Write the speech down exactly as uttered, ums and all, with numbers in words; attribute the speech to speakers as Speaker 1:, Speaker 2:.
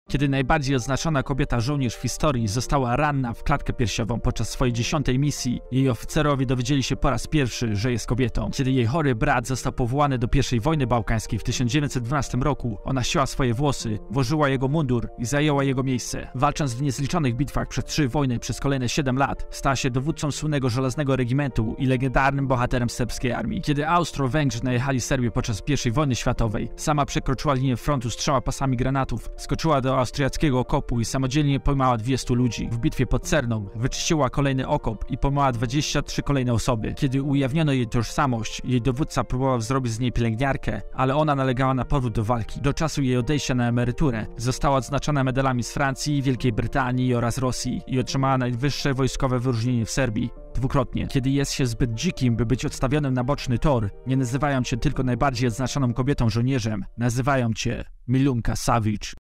Speaker 1: Kiedy najbardziej odznaczona kobieta żołnierz w historii została ranna w klatkę piersiową podczas swojej dziesiątej misji, jej oficerowie dowiedzieli się po raz pierwszy, że jest kobietą. Kiedy jej chory brat został powołany do pierwszej wojny bałkańskiej w tysiąc dziewięćset dwunastym roku, ona ścięła swoje włosy, włożyła jego mundur i zajęła jego miejsce. Walcząc w niezliczonych bitwach przez trzy wojny przez kolejne siedem lat, stała się dowódcą słynnego żelaznego regimentu i legendarnym bohaterem serbskiej armii. Kiedy Austro-Węgrzy najechali Serbię podczas pierwszej wojny światowej, sama przekroczyła linię frontu z trzema pasami granatów, skoczyła do austriackiego okopu i samodzielnie pojmała dwieście ludzi. W bitwie pod Cerną wyczyściła kolejny okop i pojmała dwadzieścia trzy kolejne osoby. Kiedy ujawniono jej tożsamość, jej dowódca próbował zrobić z niej pielęgniarkę, ale ona nalegała na powrót do walki. Do czasu jej odejścia na emeryturę została odznaczona medalami z Francji, Wielkiej Brytanii oraz Rosji i otrzymała najwyższe wojskowe wyróżnienie w Serbii dwukrotnie. Kiedy jest się zbyt dzikim, by być odstawionym na boczny tor, nie nazywają cię tylko najbardziej odznaczoną kobietą żołnierzem, nazywają cię Milunka Savić.